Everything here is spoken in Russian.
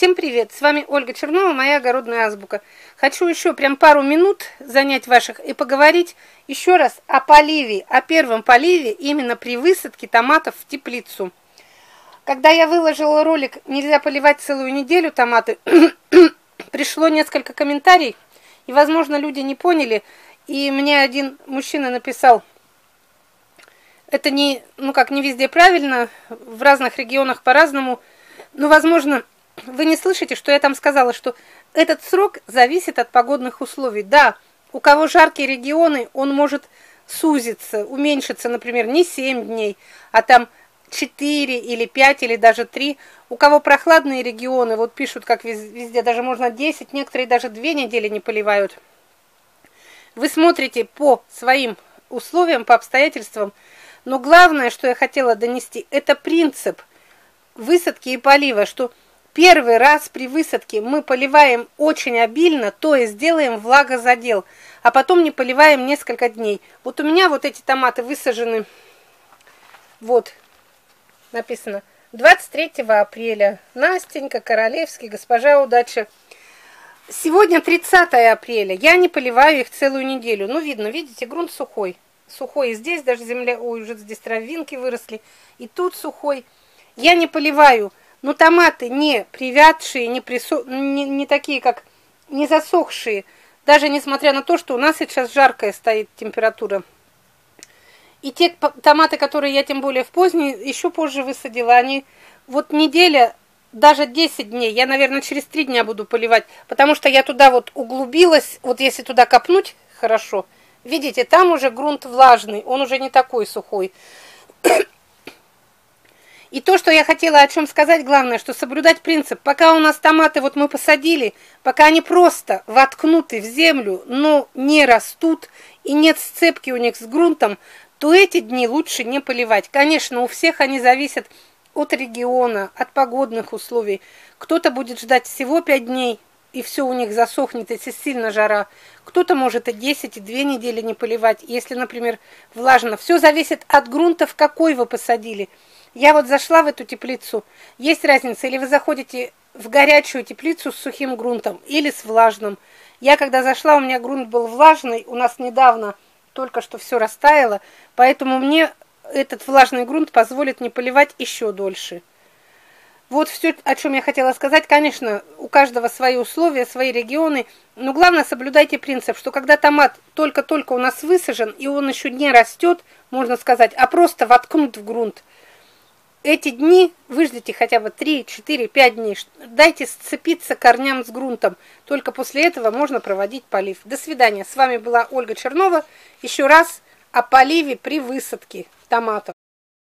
Всем привет! С вами Ольга Чернова, моя огородная азбука. Хочу еще прям пару минут занять ваших и поговорить еще раз о поливе, о первом поливе именно при высадке томатов в теплицу. Когда я выложила ролик «Нельзя поливать целую неделю томаты», пришло несколько комментариев, и, возможно, люди не поняли, и мне один мужчина написал: это не везде правильно, в разных регионах по-разному, но, возможно, вы не слышите, что я там сказала, что этот срок зависит от погодных условий. Да, у кого жаркие регионы, он может сузиться, уменьшиться, например, не 7 дней, а там 4 или 5 или даже 3. У кого прохладные регионы, вот пишут, как везде, даже можно 10, некоторые даже 2 недели не поливают. Вы смотрите по своим условиям, по обстоятельствам, но главное, что я хотела донести, это принцип высадки и полива, что первый раз при высадке мы поливаем очень обильно, то есть делаем влагозадел, а потом не поливаем несколько дней. Вот у меня вот эти томаты высажены, вот, написано, 23 апреля. Настенька, Королевский, госпожа Удача. Сегодня 30 апреля. Я не поливаю их целую неделю. Ну, видно, видите, грунт сухой. Сухой и здесь даже земля, ой, уже здесь травинки выросли. И тут сухой. Я не поливаю. Но томаты не привядшие, не такие, как не засохшие. Даже несмотря на то, что у нас сейчас жаркая стоит температура. И те томаты, которые я тем более в поздний, еще позже высадила, они вот неделя, даже 10 дней, я, наверное, через 3 дня буду поливать, потому что я туда вот углубилась, вот если туда копнуть хорошо, видите, там уже грунт влажный, он уже не такой сухой. И то, что я хотела о чем сказать, главное, что соблюдать принцип, пока у нас томаты вот мы посадили, пока они просто воткнуты в землю, но не растут и нет сцепки у них с грунтом, то эти дни лучше не поливать. Конечно, у всех они зависят от региона, от погодных условий. Кто-то будет ждать всего 5 дней, и все у них засохнет, если сильно жара. Кто-то может и 10, и 2 недели не поливать, если, например, влажно. Все зависит от грунта, в какой вы посадили. Я вот зашла в эту теплицу. Есть разница, или вы заходите в горячую теплицу с сухим грунтом, или с влажным. Я когда зашла, у меня грунт был влажный, у нас недавно только что все растаяло, поэтому мне этот влажный грунт позволит не поливать еще дольше. Вот все, о чем я хотела сказать. Конечно, у каждого свои условия, свои регионы, но главное, соблюдайте принцип, что когда томат только-только у нас высажен, и он еще не растет, можно сказать, а просто воткнут в грунт, эти дни выждите хотя бы 3, 4, 5 дней. Дайте сцепиться корням с грунтом. Только после этого можно проводить полив. До свидания. С вами была Ольга Чернова. Еще раз о поливе при высадке томатов.